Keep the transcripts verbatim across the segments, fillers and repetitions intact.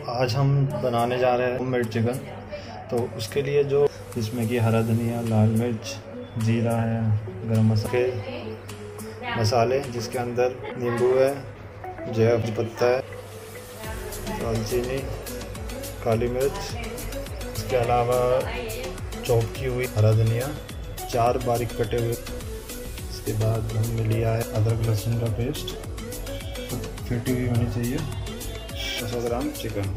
आज हम बनाने जा रहे हैं होममेड चिकन। तो उसके लिए जो इसमें कि हरा धनिया, लाल मिर्च, जीरा है, गरम मसाले मसाले जिसके अंदर नींबू है, जायफल पत्ता है, दालचीनी, काली मिर्च, इसके अलावा चॉप की हुई हरा धनिया, चार बारीक कटे हुए। इसके बाद हमने लिया है अदरक लहसुन का पेस्ट, फिटी हुई होनी चाहिए, सौ gram chicken.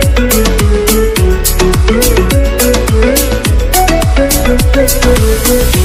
We'll be right back.